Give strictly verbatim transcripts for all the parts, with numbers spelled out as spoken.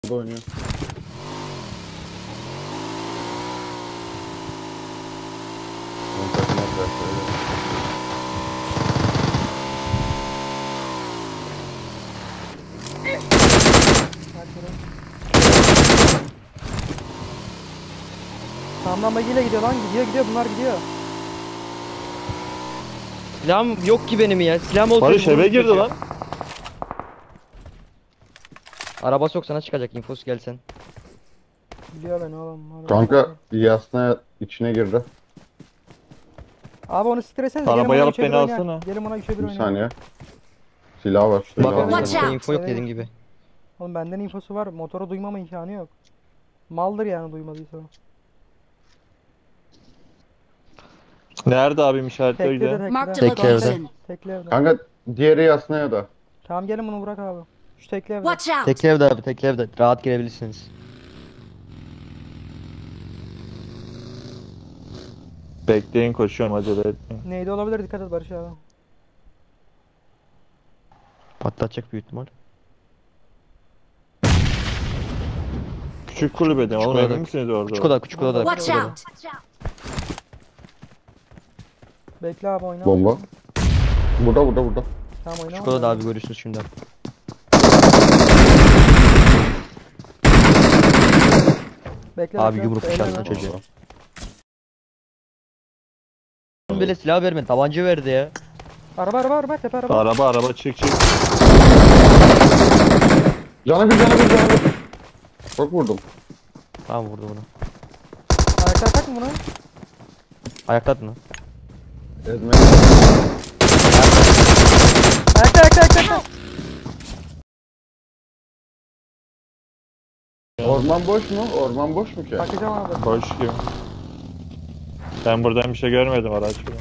oynuyor. Sağımdan bagiyle gidiyor lan, gidiyor gidiyor bunlar gidiyor. Silahım yok ki benim ya. Silahım olsaydı Barış eve vururdum girdi çocuğu. lan. Arabası yok, sana çıkacak infosu gelsen. Biliyor beni oğlum. Hadi Kanka bakalım. yasna içine girdi. Abi onu stresen. Arabayı alıp beni alsana. Gelin ona üçe bir Bir oynayalım. saniye. Silah var. Silah Bak var. Watch out. info yok Evet. dediğim gibi. Oğlum benden infosu var. Motoru duymama imkanı yok. Maldır yani duymadıysa o. Nerede abim işaretle Tekli de gidiyor? Marked a tekli. Tekli evde. location. Tekli evde. Kanka diğeri yasnaya da. Tamam gelin bunu bırak abi. Şu tekli evde. Watch out! Tekli evde abi, tekli evde. Rahat girebilirsiniz. Bekleyin, koşuyorum, acele etmeyin. Neydi olabilir, dikkat et Barış abi. Patlatacak büyük ihtimal. Küçük kulübede oğlum, odada. emin misiniz orada? Küçük oda, küçük odada. Watch küçük odada. out! Bekle abi oyna. Bomba. Burada burada burada. Tamam oyna. Küçük odada abi, görürsünüz şimdi. Bekle, Abi bekle. yumruk Eğlen işaretli lan. çocuğa. Bile silah vermedi, tabanca verdi ya. Araba araba araba tepe araba. Araba araba, çık çık. Canı bir canı bir canı bir. Çok vurdum. Tamam, vurdu bunu. Ayakta atak mı buna? Ayakladın mı? Ezme. Ayakta ayakta ayakta ayakta. Orman boş mu? Orman boş mu ki? Bakacağım abi. Boş gibi. Ben buradan bir şey görmedim araç falan.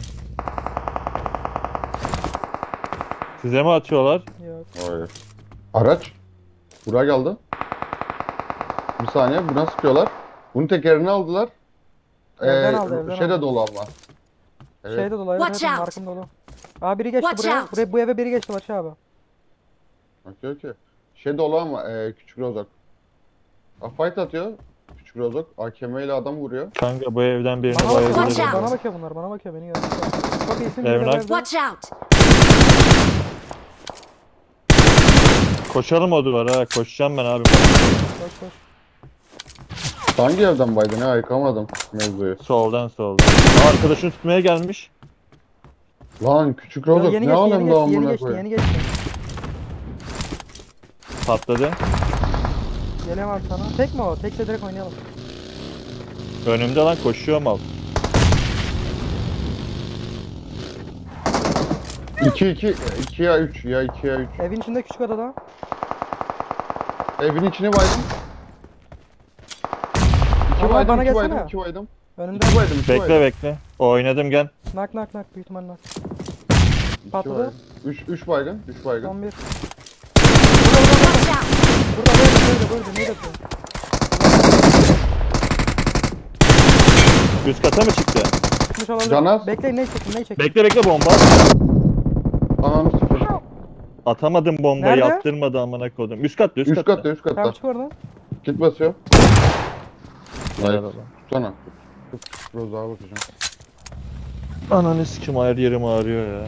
Size mi atıyorlar? Yok. Hayır. Araç. Buraya geldi. Bir saniye, buna sıkıyorlar. Bunun tekerini aldılar. Evden aldı, evden şeyde aldı. dolu ama. Evet. Şeyde dolu, evet, Watch evet, out. markım dolu. Abi biri geçti Watch buraya. out. buraya. Bu eve biri geçti Barış abi. Okey okey. Şey dolu ama e, küçük rozok. A, fight atıyor. Küçük rozok. A K M ile adam vuruyor. Kanka bu evden birini Bana bakıyor, Watch bayabilirim. out. bana bakıyor bunlar, bana bakıyor, beni görüyor. Çok iyisin. Evren. biri de evde. Watch out! Koşalım o duvara, ha. Koşacağım ben abi. Koş koş. Hangi evden baydın ya? Yıkamadım mevzuyu. Soldan soldan. Aa, arkadaşını tutmaya gelmiş. Lan küçük Ya rozok yeni ne geçti, yeni alemde geçti, yeni amına geçti, koyayım. yeni geçti. Patladı. Geliyorum abi sana. Tek mi o? Tekse direkt oynayalım. Önümde lan, koşuyor mal. iki iki iki ya üç ya iki ya üç. Evin içinde küçük odada. Evin içine baydım. İki Bana- baydım, bana iki gelsene. baydım, iki baydım. Önünde. İki baydım, iki Bekle baydım. bekle. Oynadım, gel. Nak nak nak, büyük ihtimal nak. İki Patladı. baydım. Üç, üç baygın, üç baygın. Son bir. Watch out! Burada böyle böyle böyle ne yapıyor? Üst kata mı çıktı? Çıkmış olabilir. Canaz. Bekleyin, neyi çekin neyi çekin. Bekle bekle, bomba. Ananı sıfır. Atamadım bombayı, Nerede? attırmadı amına kodum. Üst katta, üst, Üst katta, üst Tamam katta. çık oradan. Kit basıyor. Helal Hayır, olsun. tutsana. Tut, rozağa bakacağım. Ananı sikim, her yerim ağrıyor ya.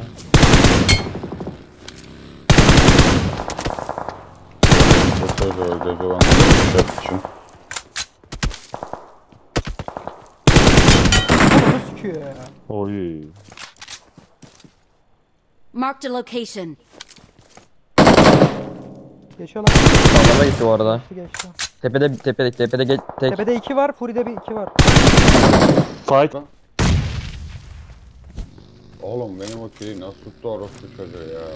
Söz öleceğiz o an. Şef için. Ama onu sıkıyor ya. Oy. Marked a location. Geçiyor lan. Sağlara gitti bu arada. Geçti geçti. Tepede, tepede, tepede geç, tek. Tepede iki var, Furi'de bir iki var. Fight. Oğlum benim o kili nasıl tuttu orospu çocuğu ya.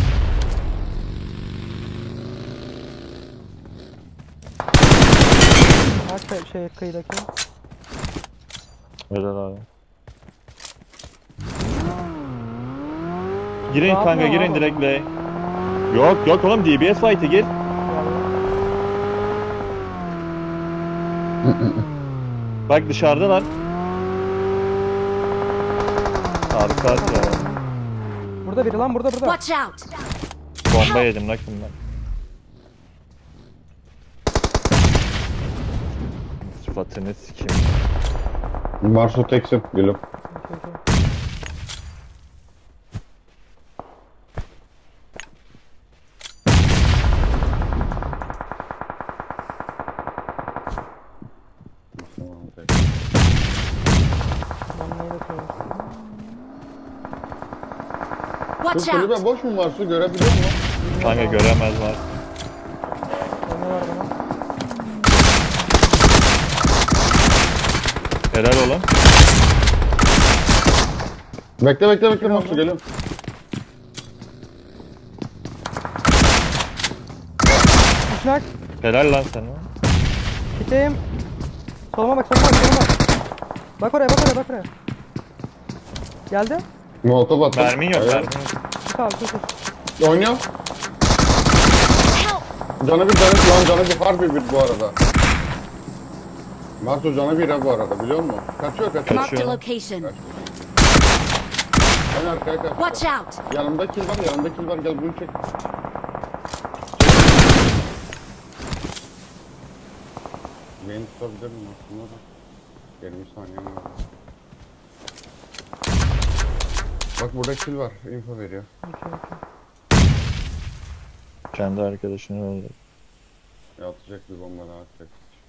Bak şey kıyıdaki. Helal abi. Girin Rahat kanka, mı girin abi? direkt Bey. Yok yok oğlum, D B S fight'e gir. Bak dışarıdalar. Harika ya. Burada biri lan, burada burada. Watch out! Bomba yedim lan bundan. kafatını sikeyim. Marsu teksin gülüm. Okey, okey. Bombayı da koyuyoruz. Şu Watch out! kulübe boş mu Marsu görebiliyor musun? Kanka göremez var. Oynuyorlar bana. Helal oğlum. Bekle bekle bekle Marsu geliyorum. Düşnak. Helal lan sana. Gideyim. Soluma bak, soluma bak, soluma bak. Bak oraya, bak oraya, bak oraya. Geldi. Molotov attım. Mermin yok Evet. mermin yok. Tut abi, tut tut. Oynuyor. Help! Canı bir canı lan canı bir harbi bir bu arada. Marsu canı bir ha bu arada biliyor musun? Kaçıyor kaçıyor. Marked a Kaçıyor. location. Ben arkaya kaçtım. Watch out! Yanımda kill var yanımda kill var gel bunu çek. Beni tutabilir miyim aslında da? yirmi saniye var. Bak burada kill var info veriyor. Okey, okey. Kendi arkadaşını öldü. Ya atacak bir bomba daha atacak.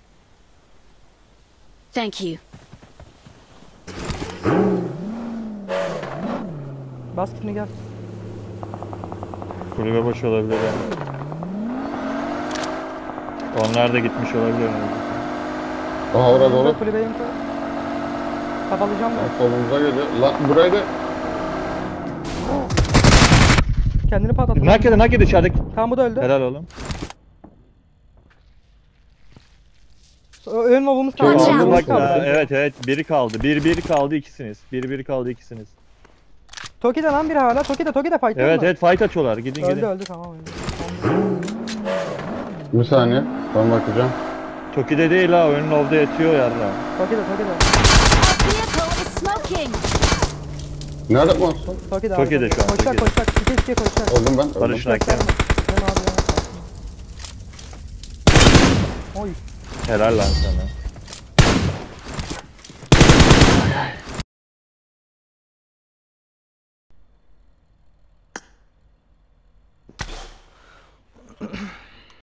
Thank you. Bas kitini gel. Kulübe boş olabilir yani. Onlar da gitmiş olabilir. Yani. Aha orada Burada dolu. kulübeyi info. Kafalayacağım Lan ben. solumuza geliyor. Lan burayı da Kendini patlattı. Nak yedi nak yedi içerideki. Tamam, bu da öldü. Helal oğlum. Ö- Ön lovumuz kaldı. Watch Ön out. lovumuz Bak ya, kaldı. evet evet biri kaldı. Bir bir kaldı ikisiniz. Bir bir kaldı ikisiniz. Toki'de lan biri hala. Toki'de, Toki'de fight Evet mı? evet fight açıyorlar. Gidin Öldü gidin. öldü, tamam öldü. bir saniye. Ben bakacağım. Toki'de değil ha. Önün ovda yatıyor yarra. Toki'de, Toki'de. Our vehicle is smoking! Nerede Marsu? Toki'de Toki'de abi, şu an, Koşacak, Toki'de. koşacak. İki ikiye koşacak. Öldüm ben. Öldüm. Barış Nak Gösterme. Dön abi ya. Oy. Helal lan sana.